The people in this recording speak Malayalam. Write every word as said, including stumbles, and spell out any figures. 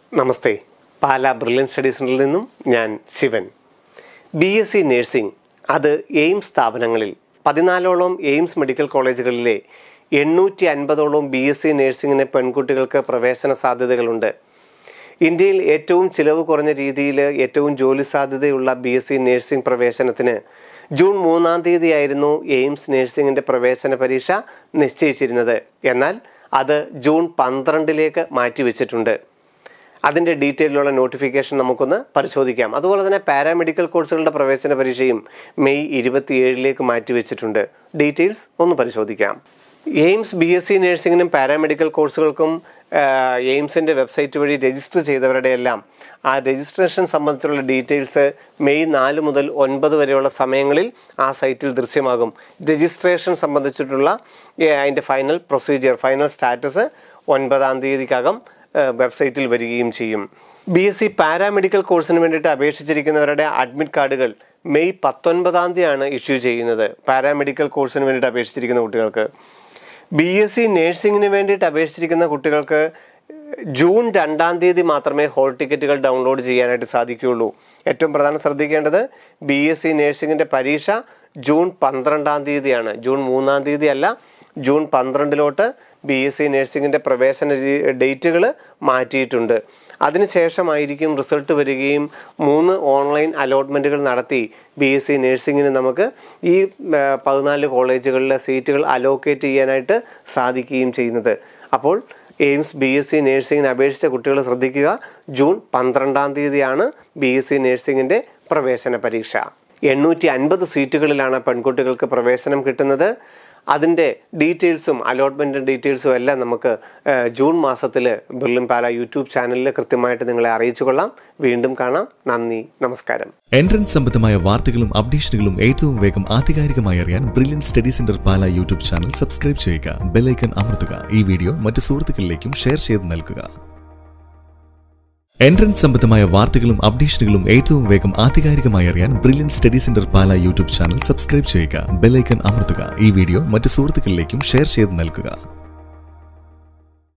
നമസ്തേ. പാലാ ബ്രില്യൻ സ്റ്റഡീസിൽ നിന്നും ഞാൻ Shivan. B S C nursing അത് എയിംസ് സ്ഥാപനങ്ങളിൽ പതിനാലോളം എയിംസ് മെഡിക്കൽ കോളേജുകളിലെ എണ്ണൂറ്റി അൻപതോളം ബി എസ് സി നേഴ്സിംഗിന് പെൺകുട്ടികൾക്ക് പ്രവേശന സാധ്യതകളുണ്ട്. ഇന്ത്യയിൽ ഏറ്റവും ചിലവ് കുറഞ്ഞ രീതിയിൽ ഏറ്റവും ജോലി സാധ്യതയുള്ള ബി എസ് സി നേഴ്സിംഗ് പ്രവേശനത്തിന് ജൂൺ മൂന്നാം തീയതിയായിരുന്നു എയിംസ് നേഴ്സിംഗിൻ്റെ പ്രവേശന പരീക്ഷ നിശ്ചയിച്ചിരുന്നത്. എന്നാൽ അത് ജൂൺ പന്ത്രണ്ടിലേക്ക് മാറ്റിവെച്ചിട്ടുണ്ട്. അതിൻ്റെ ഡീറ്റെയിലുള്ള നോട്ടിഫിക്കേഷൻ നമുക്കൊന്ന് പരിശോധിക്കാം. അതുപോലെ തന്നെ പാരാമെഡിക്കൽ കോഴ്സുകളുടെ പ്രവേശന പരീക്ഷയും മെയ് ഇരുപത്തിയേഴിലേക്ക് മാറ്റിവെച്ചിട്ടുണ്ട്. ഡീറ്റെയിൽസ് ഒന്ന് പരിശോധിക്കാം. എയിംസ് ബി എസ് സി നഴ്സിംഗിനും പാരാമെഡിക്കൽ കോഴ്സുകൾക്കും എയിംസിൻ്റെ വെബ്സൈറ്റ് വഴി രജിസ്റ്റർ ചെയ്തവരുടെ എല്ലാം ആ രജിസ്ട്രേഷൻ സംബന്ധിച്ചുള്ള ഡീറ്റെയിൽസ് മെയ് നാല് മുതൽ ഒൻപത് വരെയുള്ള സമയങ്ങളിൽ ആ സൈറ്റിൽ ദൃശ്യമാകും. രജിസ്ട്രേഷൻ സംബന്ധിച്ചിട്ടുള്ള അതിൻ്റെ ഫൈനൽ പ്രൊസീജിയർ, ഫൈനൽ സ്റ്റാറ്റസ് ഒൻപതാം തീയതിക്കകം വെബ്സൈറ്റിൽ വരികയും ചെയ്യും. ബി എസ് സി പാരാമെഡിക്കൽ കോഴ്സിന് വേണ്ടിയിട്ട് അപേക്ഷിച്ചിരിക്കുന്നവരുടെ അഡ്മിറ്റ് കാർഡുകൾ മെയ് പത്തൊൻപതാം തീയതിയാണ് ഇഷ്യൂ ചെയ്യുന്നത്. പാരാമെഡിക്കൽ കോഴ്സിന് വേണ്ടിയിട്ട് അപേക്ഷിച്ചിരിക്കുന്ന കുട്ടികൾക്ക്. ബി എസ് സി നേഴ്സിംഗിന് വേണ്ടിയിട്ട് അപേക്ഷിച്ചിരിക്കുന്ന കുട്ടികൾക്ക് ജൂൺ രണ്ടാം തീയതി മാത്രമേ ഹോൾ ടിക്കറ്റുകൾ ഡൗൺലോഡ് ചെയ്യാനായിട്ട് സാധിക്കുകയുള്ളൂ. ഏറ്റവും പ്രധാനം ശ്രദ്ധിക്കേണ്ടത്, ബി എസ് സി നേഴ്സിംഗിൻ്റെ പരീക്ഷ ജൂൺ പന്ത്രണ്ടാം തീയതിയാണ്. ജൂൺ മൂന്നാം തീയതി അല്ല, ജൂൺ പന്ത്രണ്ടിലോട്ട് ബി എസ് സി നേഴ്സിംഗിൻ്റെ പ്രവേശന ഡേറ്റുകൾ മാറ്റിയിട്ടുണ്ട്. അതിനുശേഷമായിരിക്കും റിസൾട്ട് വരികയും മൂന്ന് ഓൺലൈൻ അലോട്ട്മെൻറ്റുകൾ നടത്തി ബി എസ് സി നേഴ്സിംഗിന് നമുക്ക് ഈ പതിനാല് കോളേജുകളിലെ സീറ്റുകൾ അലോക്കേറ്റ് ചെയ്യാനായിട്ട് സാധിക്കുകയും ചെയ്യുന്നത്. അപ്പോൾ എയിംസ് ബി എസ് സി നേഴ്സിംഗിന് അപേക്ഷിച്ച കുട്ടികൾ ശ്രദ്ധിക്കുക, ജൂൺ പന്ത്രണ്ടാം തീയതിയാണ് ബി എസ് സി നേഴ്സിംഗിൻ്റെ പ്രവേശന പരീക്ഷ. എണ്ണൂറ്റി അൻപത് സീറ്റുകളിലാണ് പെൺകുട്ടികൾക്ക് പ്രവേശനം കിട്ടുന്നത്. അതിൻ്റെ ഡീറ്റെയിൽസും അലോട്ട്മെൻറ്റ് ഡീറ്റെയിൽസും എല്ലാം നമുക്ക് ജൂൺ മാസത്തിൽ ബ്രില്യൻ പാല യൂട്യൂബ് ചാനലിൽ കൃത്യമായിട്ട് നിങ്ങളെ അറിയിച്ചു കൊള്ളാം. വീണ്ടും കാണാം. നന്ദി, നമസ്കാരം. എൻട്രൻസ് സംബന്ധമായ വാർത്തകളും അപ്ഡേഷനുകളും ഏറ്റവും വേഗം ആധികാരികമായി അറിയാൻ brilliant study centre Pala YouTube channel subscribe ചെയ്യുക, ബെല്ലൈക്കൺ അമർത്തുക. ഈ വീഡിയോ മറ്റു സുഹൃത്തുക്കളിലേക്കും ഷെയർ ചെയ്ത് നൽകുക. എൻട്രൻസ് സംബന്ധമായ വാർത്തകളും അപ്ഡേഷനുകളും ഏറ്റവും വേഗം ആധികാരികമായി അറിയാൻ brilliant study centre Pala YouTube channel subscribe ചെയ്യുക, ബെല്ലൈക്കൺ അമർത്തുക. ഈ വീഡിയോ മറ്റു സുഹൃത്തുക്കളിലേക്കും ഷെയർ ചെയ്ത് നൽകുക.